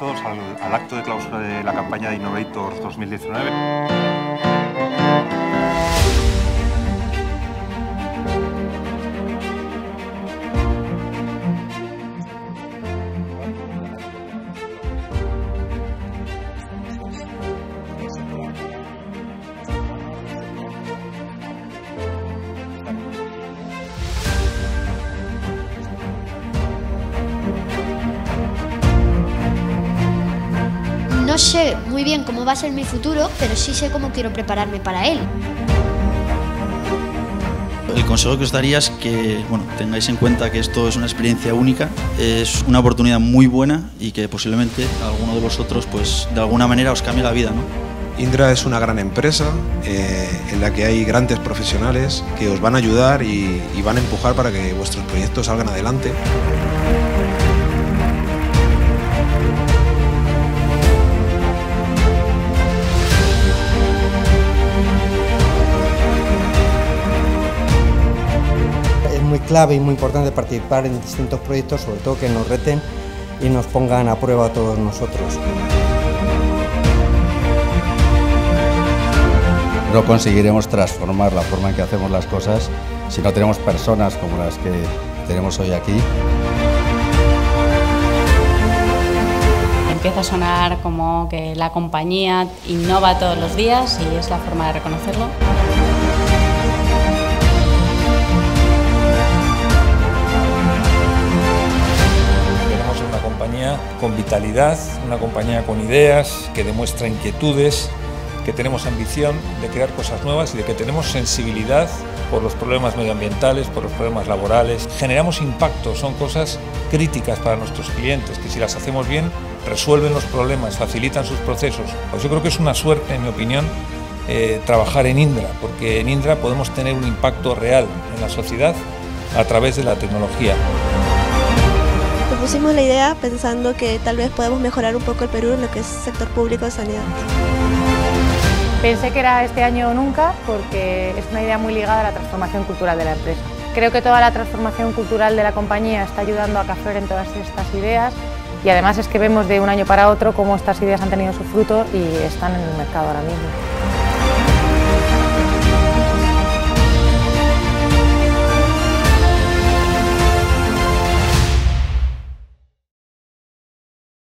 todos al acto de clausura de la campaña de Innovators 2019. No sé muy bien cómo va a ser mi futuro, pero sí sé cómo quiero prepararme para él. El consejo que os daría es que tengáis en cuenta que esto es una experiencia única, es una oportunidad muy buena y que posiblemente a alguno de vosotros pues de alguna manera os cambie la vida, ¿no? Indra es una gran empresa en la que hay grandes profesionales que os van a ayudar y van a empujar para que vuestros proyectos salgan adelante. Es muy clave y muy importante participar en distintos proyectos, sobre todo que nos reten y nos pongan a prueba a todos nosotros. No conseguiremos transformar la forma en que hacemos las cosas si no tenemos personas como las que tenemos hoy aquí. Empieza a sonar como que la compañía innova todos los días y es la forma de reconocerlo. Queremos una compañía con vitalidad, una compañía con ideas, que demuestra inquietudes, que tenemos ambición de crear cosas nuevas y de que tenemos sensibilidad por los problemas medioambientales, por los problemas laborales. Generamos impacto, son cosas críticas para nuestros clientes, que si las hacemos bien, resuelven los problemas, facilitan sus procesos. Pues yo creo que es una suerte, en mi opinión, trabajar en Indra, porque en Indra podemos tener un impacto real en la sociedad a través de la tecnología. Propusimos la idea pensando que tal vez podemos mejorar un poco el Perú en lo que es sector público de sanidad. Pensé que era este año o nunca porque es una idea muy ligada a la transformación cultural de la empresa. Creo que toda la transformación cultural de la compañía está ayudando a que afloren todas estas ideas y además es que vemos de un año para otro cómo estas ideas han tenido su fruto y están en el mercado ahora mismo.